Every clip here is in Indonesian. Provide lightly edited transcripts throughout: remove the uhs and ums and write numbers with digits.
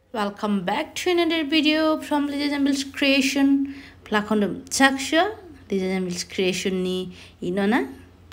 Welcome back to another video from Lisa Jambel's creation. Plakondom Chaksha, Lisa Jambel's creation ni inona.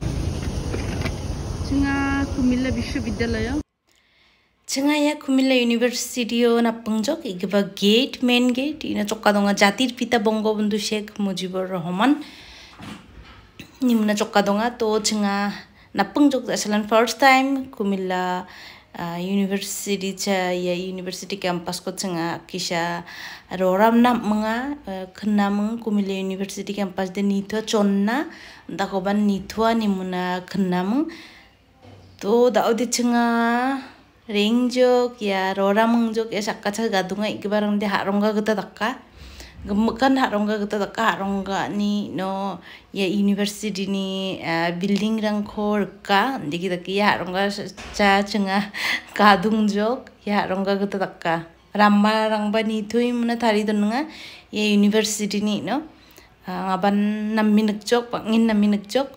Chinga Kumilla Vishwavidyalaya. Chinga ya Kumilla University na pungjok igiba gate main gate ina chokadonga Jatir Pita Bangabandhu Sheikh Mujibur Rahman. Nimna chokadonga to chinga na pungjok dasalan first time Kumilla university cha ya university campus ko tsenga kisha roram na mga khnamung Kumilla university campus de nitho chonna dakoban nithwa nimuna khnamung to daudi tsenga ringjok ya roramung jok ya sakkacha gadunga ikibarang de haronga gata dakka gemukan haronga gata dakka haronga ni no ya university ni building rang khor ka diki daki ya haronga cha chenga kadung jok ya haronga gata dakka ramma rang bani thui muna thari donga ya university ni no ngaban naminuk jok pangin naminuk jok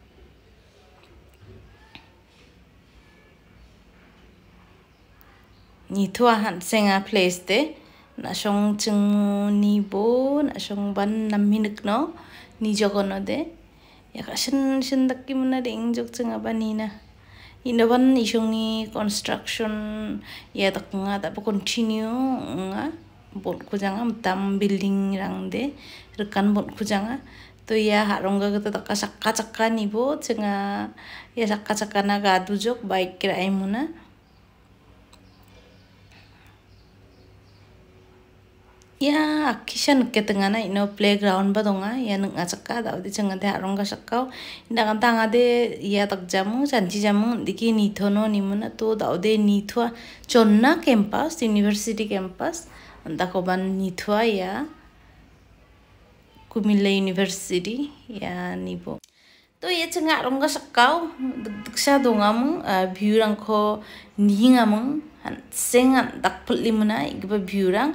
ni thua han senga place de na song chung ni bo na song ban naminuk no ni jogono de ya kasin sindaki muna ring jok chung abani na inaban isong ni construction ya tak nga ta continue nga bon kujanga tam building rang de rekan bon kujanga to ya harongga gata tak sakka ni bo chenga ya sakka na ga dujok bike kira muna ya kishan ke tengana ino playground ba donga ya nang achaka da odi changa de arong ga sakau inda kan tanga de ya tak jamu janji jamu diki nithono nimuna to da ode nithwa chonna campus university campus anda ko ban nithwa ya Kumilla University ya nibo to ya changa arong ga sakau diksa dongamu view rang ko ningamung sengan dak putlimuna igba view rang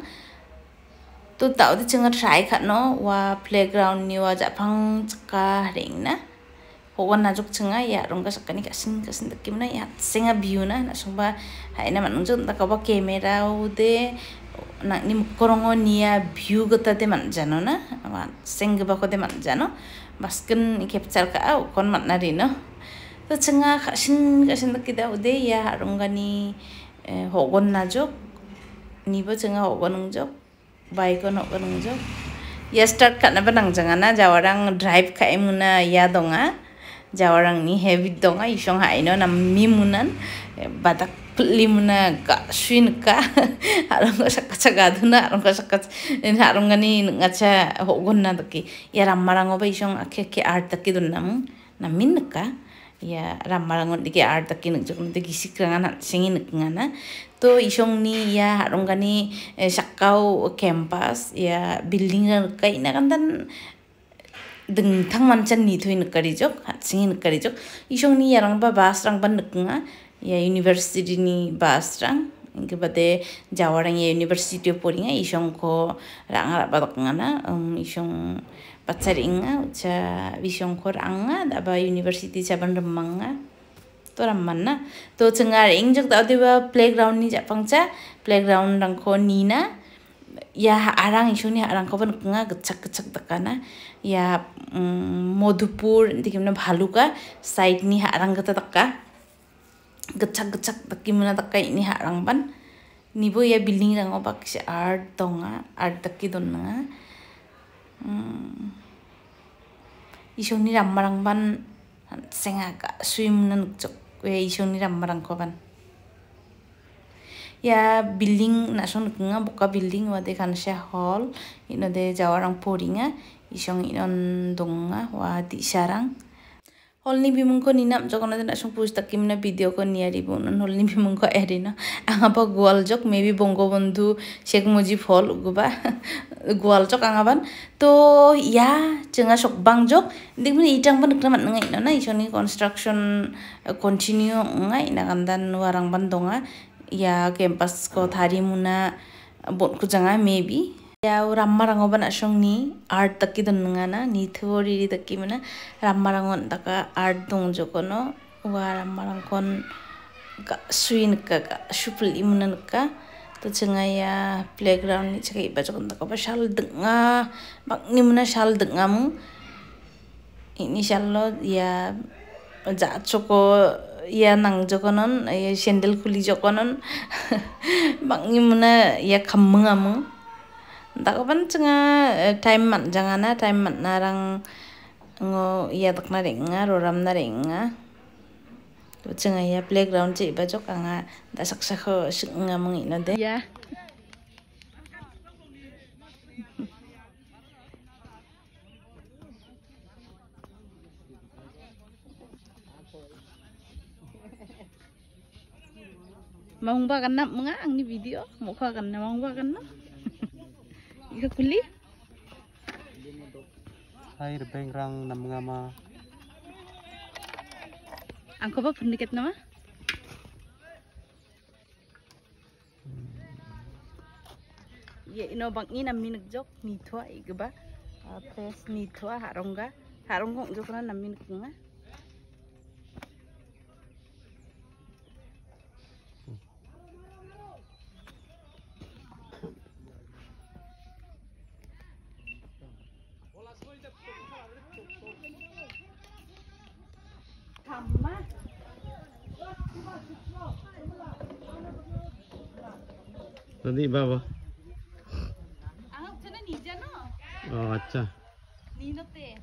to tao di chenga try khat no wa playground ni wa japang chaka ring na hogon na jok chenga ya rongga sakani kasin dakimna ya senga view na sumba haina manung jon ta ka ba camera ude na ni korongo niya view gata de man jano na wa senga ba ko de man jano basken capture ka au kon man na ri no to chenga kasin dakida ude ya rongga ni hogon na jok ni ba chenga hogon jok bike no kanung jok ya start kana banang jangana jawarang drive ka emuna ya donga jawarang ni heavy donga isong haino na mimunan badak limuna ka swin ka harong sakka gaduna harong sakka harong gani ngacha hogon na daki ya ramarang oba isong akke art daki dunnam na min ka ya ramarang diki art daki ngjok diki sikrangan singin ngana to isong ni ya harong gani sakau campus ya building ka ina kandan deng thang manchan ni thui nakari jok singin nakari jok isong ni yarang ba bas rang ban naknga ya university ni bas rang ingke bade jawarang ya university poringa isong ko rang ba dakngana isong patsaringa ucha isong ko ranga da ba university saban remanga to ramana to chengar ingjok ta diba playground ni japang cha playground rang ko nina ya arang isuni arang ko ban nga gachak takana ya Modhupur dikimna bhaluka side ni arang gata takka gachak takimna takka ini arang ban nibo ya building rang obak se art donga art takki donna isuni rammarang ban senga ka swim nan jok we isoni rammarang ko ban ya building nason nga buka building wa de kansha hall ino de jawarang poringa isong inon donga wa di sarang hol ni bimung ko ninam jokona de nasong pustak kimna video ko niari bonon hol ni bimung ko erina anga pa gwal jok maybe Bangabandhu Sheikh Mujib hall guba gwal jok angaban to ya chenga sok bang jok dikmani itang ban kramat ngai no na isoni construction continue ngai na kandan warang bandonga ya campus ko thari muna bon ku janga maybe ya rammarang oban asong ni art takki donnga ni theory takki mana rammarangon taka art dong jokono wa rammarang kon ka swin ka supul imunan ka to chenga ya playground ni chaka iba jokon ta ko shal denga bakni muna shal denga mu ini shallo ya ja choko ya nang jokonon ya sandal khuli jokonon bakni muna ya khamnga mu Dakapan cenga time man jangana time man narang ngo ya takna renga roram na renga to cenga ya playground ce bajok anga da saksa kho singa mengi no de ya mau ba kan mga ang ni video mukha kan mau ba kan Ika kuli? Air bengrang na mga ma. Angko ba pendikat nama? Ya ino bang ina minig jok ni tua iga ba? Pres ni tua harong kong jok na minig nga. Tadi bawa. Ang sana ni jano. Oh, acha. Ni note.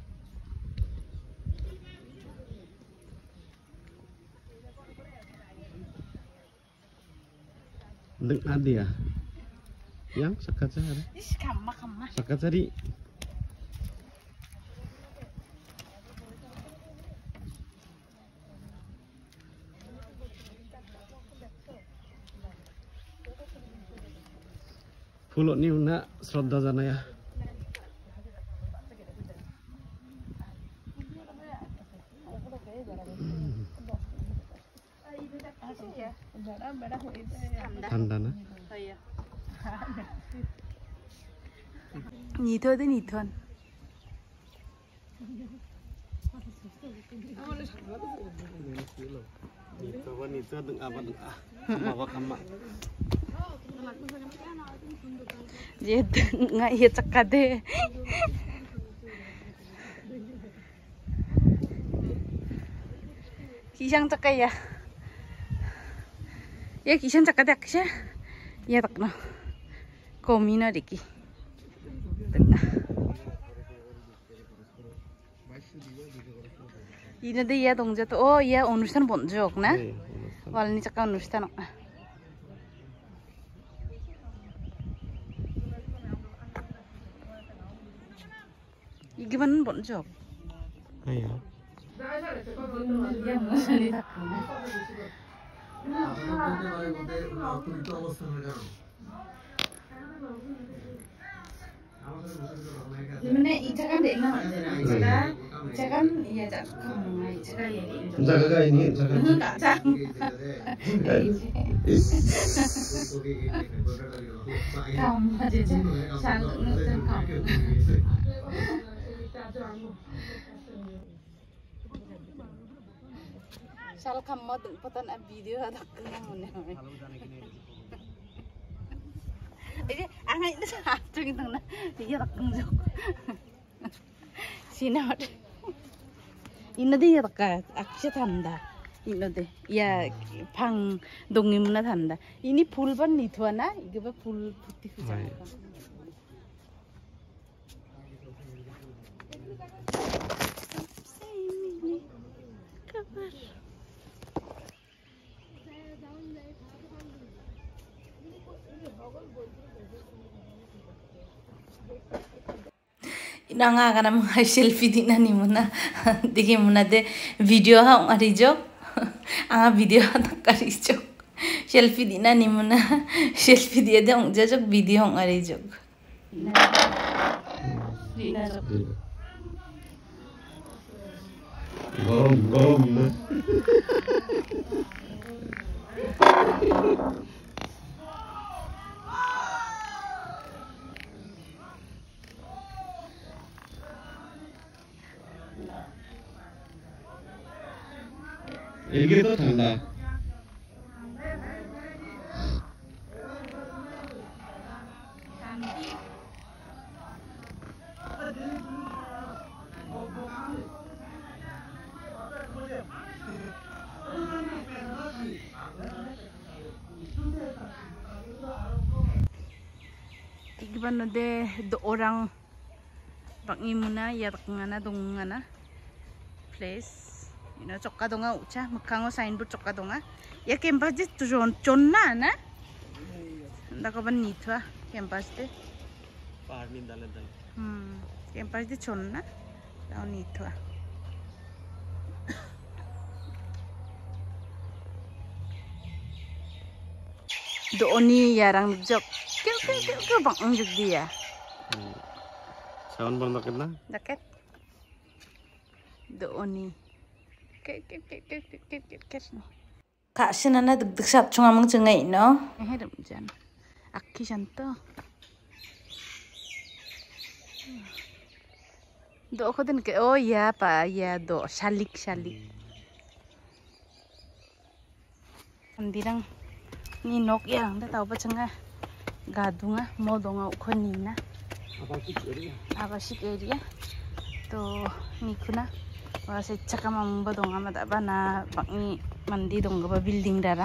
Dek adi ya. Yang sakaca ada. Is kamma. Sakaca di. Pulok ni una Shraddha jana ya. Tanda na. Nithon de nithon. Nito deng apa deng ah. Bawa kama. Je nga ye chakade. Kisang chakaya. Ya kisang chakade aksha. Ya takna. Komina diki. 이런데 이야 동자도 이야 অনুষ্ঠান বন্ধ হোক না ওয়ালনি চাকা অনুষ্ঠান 이기만 বন্ধ হোক Ayo. Gimana icakan dek na icakan iya kamu icakan ya Jaga ini, jaga. enggak cang kamu aja satu nonton kamu salah kamu tempetan video ada kenang 이제 안 하는 저기 등나 이게 딱 긍정 시나드 이너데 이게 딱 악시 탄다 이너데 야방 동이문나 탄다 이니 불반 니투하나 이게 봐불 부티 그잖아 Nanga kana mga selfie din na ni muna digi muna de video ha arijo anga video ha takarijo selfie din na ni muna selfie dia de ong jajok video ong arijo Gorom na. Ini tuh tanda. Ikiban de do orang bangi muna ya ngana dongana place chokka donga ucha mukhango signboard chokka donga ya campus de chonna na dakaban nithwa campus de parni dale campus de chonna tau nithwa do oni yarang jok ke bang juk dia sound bang daket na daket do oni ke kak sinana deg sap chunga mong chengai no hedam jan akki janto do ko den ke oh ya pa ya do shalik andirang ni nok yang da tau pa changa gadunga modonga ukhoni na abashik area to ni kuna wase chakamam badonga mada bana bangi mandi dongga ba building dara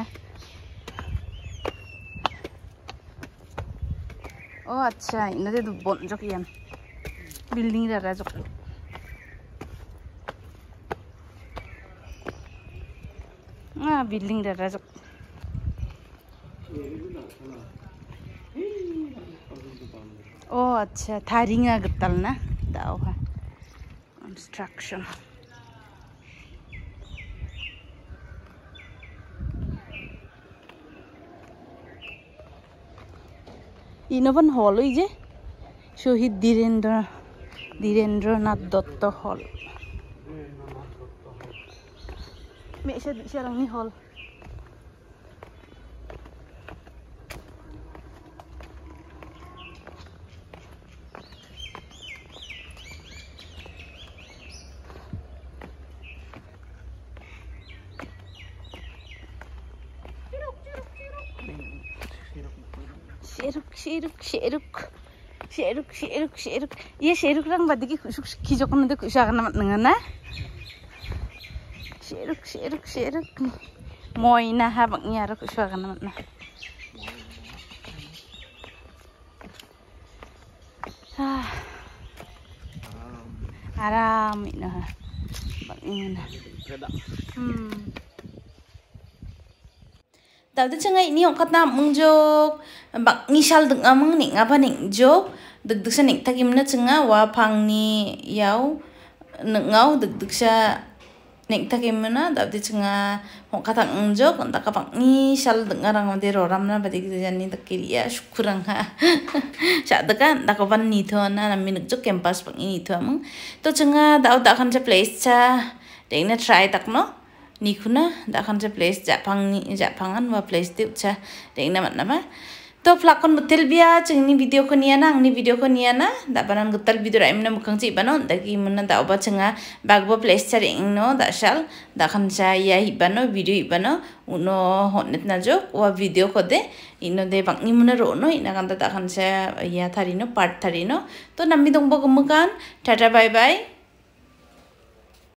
oh acha inade du bon jok yan building dara jok building dara jok oh acha tharinga gatal na dao ha construction ইনোভন হল ওই যে শহীদ ধীরেন্দ্রনাথ দত্ত হল মেসে সেরাংনি হল Sheruk. Iya sheruk rang badiki kijokon de kusakan namat nengana. Sheruk. Moina ha bangnya ro kusakan namat na. Aram ina ha. Bangina. Tawde changa ini ongkat na mungjok bak ngisal deng amang ning apa ning jo deg-deg ning takimna changa wa phangni yaw ngau deg-deg sa ning takimna tawde changa ongkat ang jo konta ka bak ngisal deng arang de roramna badik jani takiriya syukurang ha sa dekan dakaban ni thona na minik jo campus bak ni thomang to changa daw da khan cha place cha dengna try takno nikuna da khan se place japangan wa place de ucha dengna mat nama to flakon betel bia chengni video ko niana angni video ko niana da banan gutal video ra emna mukang chi banon da ki munna da oba chenga bagbo place cha no da shal da khan sa ya hibano video hibano uno hotnet na jo wa video ko de ino de bangni munna ro no ina kan da khan sa ya tharino part tharino to nammi dongbo gumukan tata bye bye